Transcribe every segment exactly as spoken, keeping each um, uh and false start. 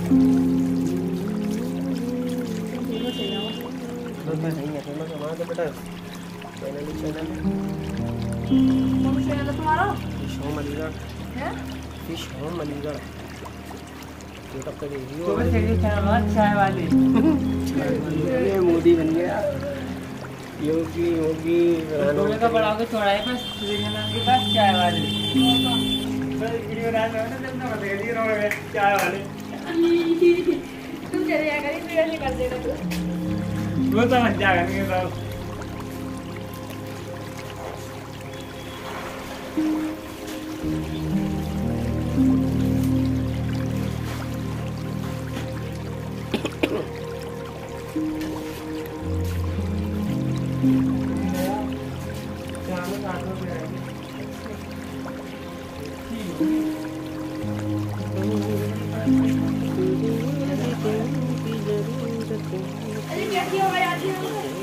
Famous नहीं है, famous हमारा तो बेटा चैनल ही चैनल है। कौन सा चैनल है तुम्हारा? Fish home Aligarh. हैं? फिश होम अलीगढ़ यूट्यूब पे देखिए। तो बस एक चैनल है चाय वाले। ये मोदी बन गया, योगी योगी दोनों का बड़ा होकर चौड़ाई पर चैनल के पास चाय वाले। बस वीडियो बना रहे हो ना, जब ना बताइए ये रोड में चाय वाले। तुम चले जाएगा नहीं वीडियो नहीं कर देगा तू। वो समझ जाएगा नहीं सब। अरे क्या किया भाई आज ही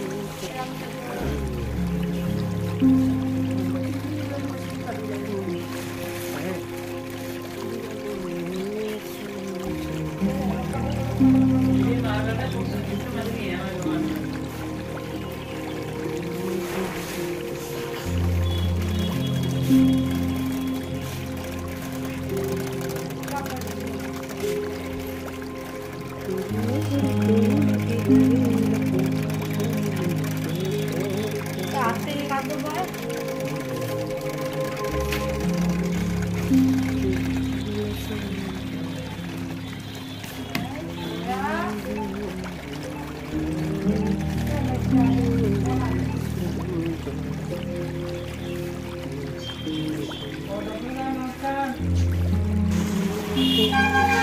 आते ही काट दो भाई। नमस्कार।